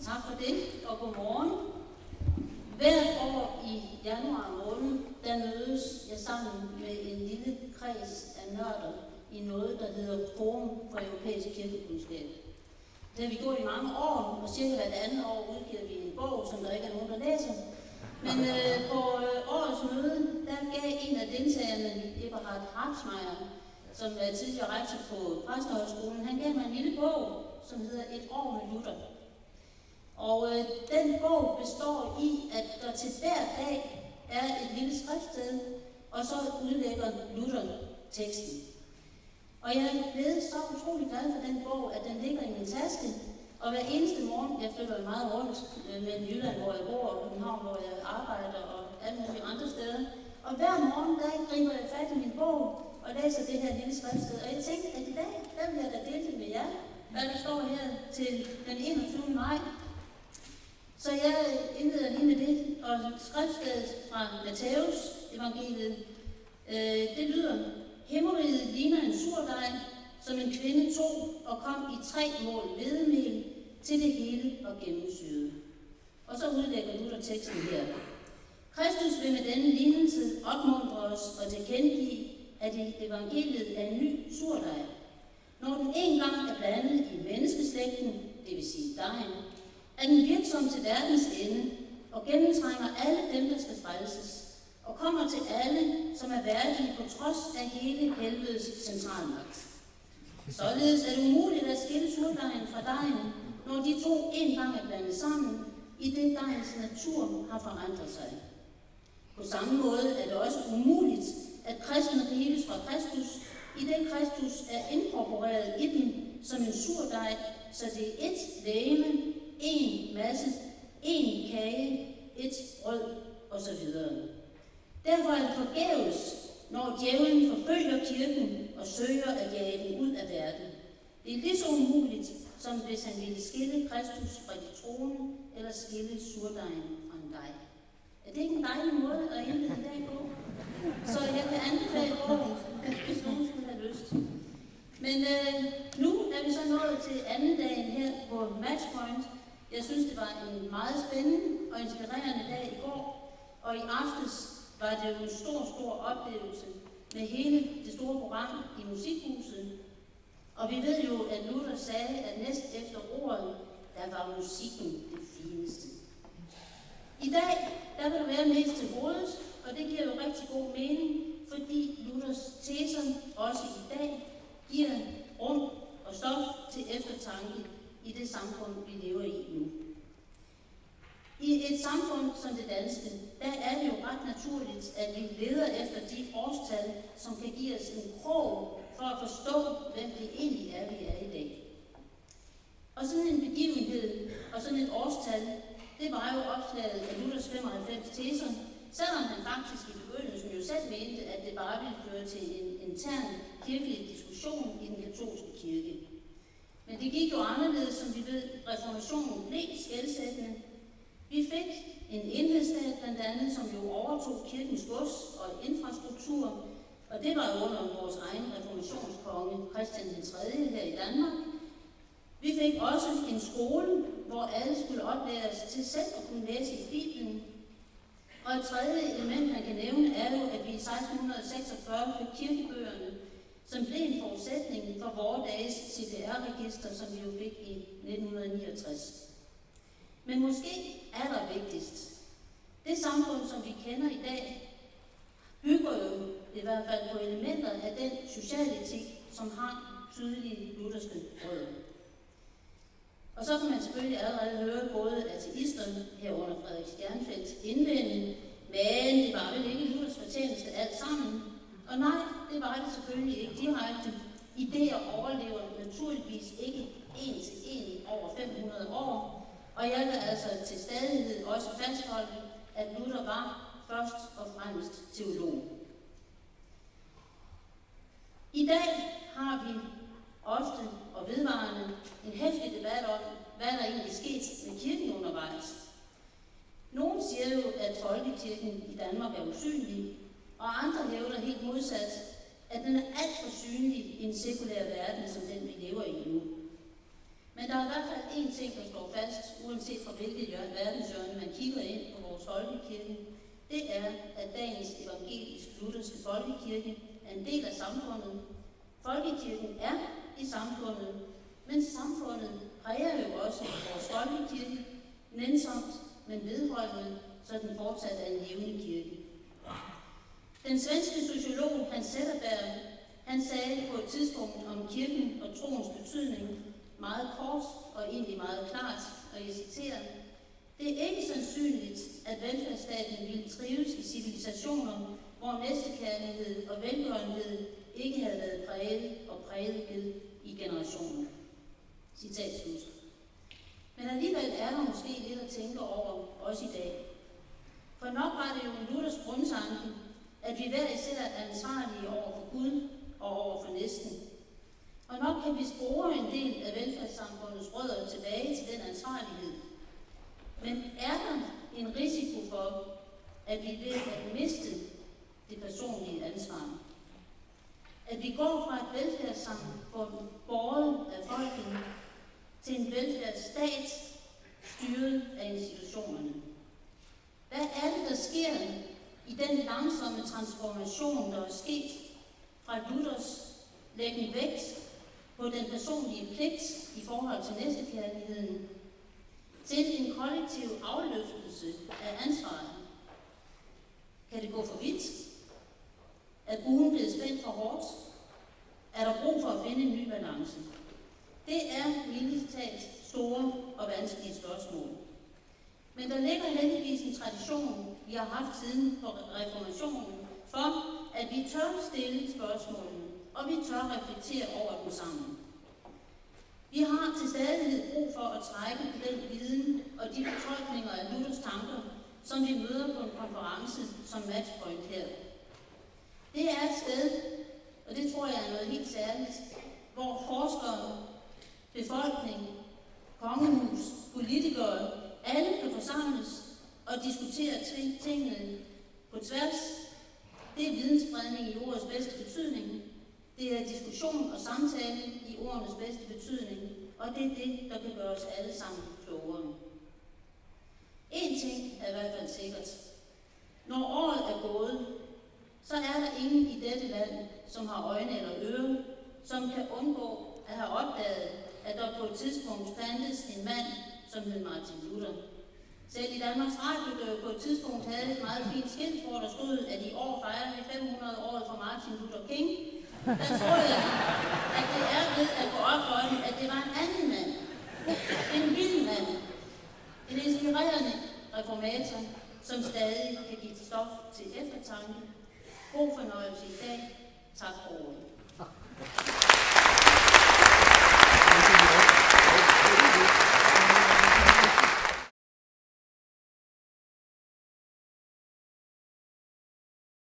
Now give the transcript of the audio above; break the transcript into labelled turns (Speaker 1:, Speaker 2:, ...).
Speaker 1: Tak for det, og godmorgen. Hvert år i januar måned, der mødes jeg sammen med en lille kreds af nørder i noget, der hedder Forum for Europæisk Kirkekundskab. Det har vi gjort i mange år, og cirka hvert andet år udgiver vi en bog, som der ikke er nogen, der læser. Men på årets møde, der gav en af deltagerne, Eberhard Hartmeier, som er tidligere rektor på Præstehøjskolen, han gav mig en lille bog, som hedder Et år med Luther. Og den bog består i, at der til hver dag er et lille skriftsted, og så udlægger Luther teksten. Og jeg er blevet så utrolig glad for den bog, at den ligger i min taske. Og hver eneste morgen, jeg flytter meget rundt med Jylland, hvor jeg bor, og København, hvor jeg arbejder, og alle mulige andre steder. Og hver morgen, der griber jeg fat i min bog og læser det her lille skriftsted. Og jeg tænkte, at i dag, der vil jeg da dele det med jer, hvad der står her til den 21. maj. Så jeg indleder lige med det, og skriftstedet fra Matthæus evangeliet, det lyder: Himmeriget ligner en surdej, som en kvinde tog og kom i 3 mål hvedemel, til det hele var gennemsyret. Og så udlægger Luther teksten her. Kristus vil med denne lignelse opmuntre os og tilkendegive, at evangeliet er en ny surdej. Når den engang er blandet i menneskeslægten, det vil sige dejen, er den virksom til verdens ende og gennemtrænger alle dem, der skal frelses, og kommer til alle, som er værdige på trods af hele helvedes centralmagt. Således er det umuligt at skille surdejen fra dejen, når de to engang er blandet sammen, i det dejens natur har forandret sig. På samme måde er det også umuligt, at kristen rives fra Kristus, i det Kristus er inkorporeret i den som en surdej, så det er ét legeme, én masse, én kage, ét brød osv. Derfor er det forgæves, når djævlen forfølger kirken og søger at jage den ud af verden. Det er lige så umuligt, som hvis han ville skille Kristus fra de troende, eller skille surdejen fra en dej. Er det ikke en dejlig måde at indlede en dag på? Så jeg kan anbefale bogen, hvis nogen skulle have lyst. Men nu er vi så nået til anden dagen her på Matchpoint. Jeg synes, det var en meget spændende og inspirerende dag i går, og i aftes var det jo en stor oplevelse med hele det store program i Musikhuset. Og vi ved jo, at Luther sagde, at næst efter ordet, der var musikken det fineste. I dag, der vil der være mest til hovedet, og det giver jo rigtig god mening, fordi Luthers teser også i dag giver rum og stof til eftertanke i det samfund, vi lever i nu. I et samfund som det danske, der er det jo ret naturligt, at vi leder efter de årstal, som kan give os en krog for at forstå, hvem det egentlig er, vi er i dag. Og sådan en begivenhed og sådan et årstal, det var jo opslaget af Luthers 95 teser, selvom han faktisk i begyndelsen jo selv mente, at det bare ville føre til en intern kirkelig diskussion i den katolske kirke. Men det gik jo anderledes, som vi ved, reformationen blev skelsættende. Vi fik en enhedsstat blandt andet, som jo overtog kirkens gods og infrastruktur, og det var jo under vores egen reformationskonge, Christian III her i Danmark. Vi fik også en skole, hvor alle skulle oplæres til selv at kunne læse i Bibelen. Og et tredje element, man kan nævne, er jo, at vi i 1646 fik kirkebøgerne, som blev en forudsætning for vores dages CPR-register, som vi jo fik i 1969. Men måske er der vigtigst. Det samfund, som vi kender i dag, bygger jo i hvert fald på elementer af den socialetik, som har tydelige lutherske rødder. Og så kan man selvfølgelig allerede høre både ateisterne herunder Frederik Stjernfeldts indvending, men det var vel ikke Luthers fortjeneste alt sammen. Og nej, det var det selvfølgelig ikke direkte. Idéer overlever naturligvis ikke en til en over 500 år. Og jeg vil altså til stadighed også fastholde, at Luther var først og fremmest teolog. I dag har vi ofte og vedvarende en heftig debat om, hvad der egentlig skete med kirken undervejs. Nogle siger jo, at folkekirken i Danmark er usynlig, og andre hævder helt modsat, at den er alt for synlig i en sekulær verden, som den vi lever i nu. Men Men der er i hvert fald én ting, der står fast, uanset fra hvilket verdenshjørne man kigger ind på vores folkekirke. Det er, at dagens evangelisk-lutherske folkekirke er en del af samfundet. Folkekirken er i samfundet, men samfundet præger jo også vores folkekirke, nænsomt, men vedholdende, så den fortsat er en levende kirke. Den svenske sociolog Hans Zetterberg, han sagde på et tidspunkt om kirken og troens betydning, meget kort og egentlig meget klart, og jeg citerer: "Det er ikke sandsynligt, at velfærdsstaten ville trives i civilisationer, hvor næstekærlighed og velgørenhed ikke havde været præget i generationer." Citat slut. Men alligevel er der måske lidt at tænke over, også i dag. For nok var det jo en Luthers grundtanke, at vi hver især er ansvarlige over for Gud og over for næsten. Og nok kan vi spore en del af velfærdssamfundets rødder tilbage til den ansvarlighed. Men er der en risiko for, at vi ved at miste det personlige ansvar? At vi går fra et velfærdssamfund båret af folket til en velfærdsstat styret af institutionerne? Hvad er det, der sker i den langsomme transformation, der er sket fra Luthers læggen vægt på den personlige pligt i forhold til næstekærligheden, til en kollektiv afløftelse af ansvaret? Kan det gå for vidt? Er buen blevet spændt for hårdt? Er der brug for at finde en ny balance? Det er mildest talt store og vanskelige spørgsmål. Men der ligger heldigvis en tradition, vi har haft siden for reformationen, for at vi tør stille spørgsmålene, og vi tør reflektere over dem sammen. Vi har til stadighed brug for at trække på den viden og de fortolkninger af Luthers tanker, som vi møder på en konference som Matchpoint her. Det er et sted, og det tror jeg er noget helt særligt, hvor forskere, befolkning, kongehus, politikere, alle kan forsamles og diskutere tingene på tværs. Det er vidensspredning i ordets bedste betydning. Det er diskussion og samtale i ordenes bedste betydning. Og det er det, der kan gøre os alle sammen klogere. En ting er i hvert fald sikkert. Når året er gået, så er der ingen i dette land, som har øjne eller ører, som kan undgå at have opdaget, at der på et tidspunkt fandtes en mand, som hed Martin Luther. Selv i Danmarks Radio, der på et tidspunkt havde et meget fint skilt, hvor der stod, at i år fejrer vi 500 år for Martin Luther King. Der tror jeg, at det er ved at gå op for dem, at det var en anden mand. En vild mand. En inspirerende reformator, som stadig kan give stof til eftertanke. God fornøjelse i dag. Tak for ordet.